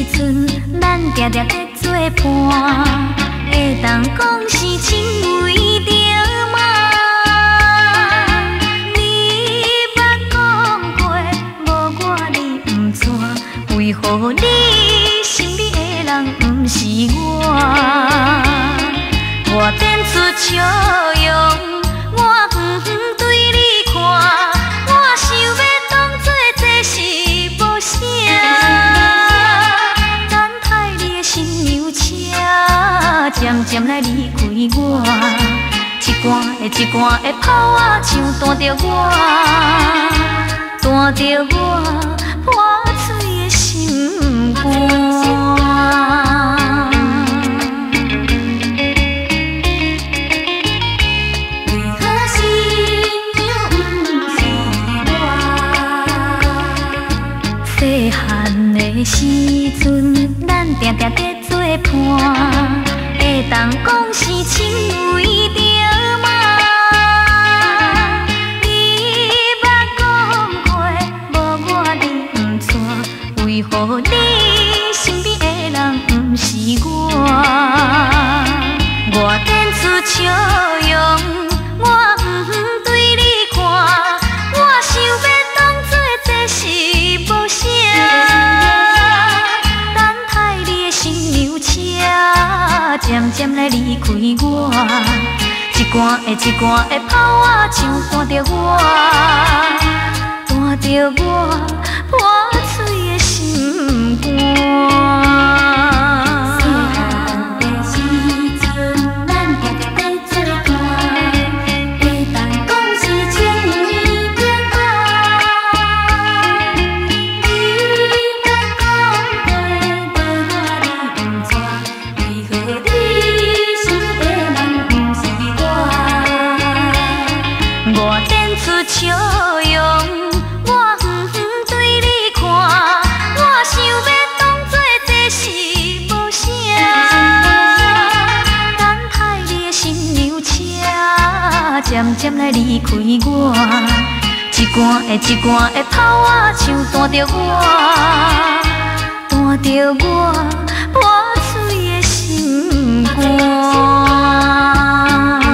阵，咱定定在做伴，会当讲是亲为着嘛。你捌讲过，无我你不错，为何你身边的人不是我？我变出笑容，我远远对你看，我想要当作这是无啥。等待你的新娘车，渐渐来离开我，一罐的炮仔像弹着我，弹着我破碎的心肝。细汉的时阵，咱定定在做伴，会当讲是亲为着嘛。你捌讲过，无我你不错，为何你身边的人不是我？我变出笑容，我远远对你看，我想要当作这是无啥。等待你的新娘车，渐渐来离开我，一罐的炮仔像弹着我，弹着我破碎的心肝。笑容，我远远对你看，我想要当作这是无啥。等待你的新娘车，渐渐来离开我，一罐的炮仔像弹着我，弹着我破碎的心肝。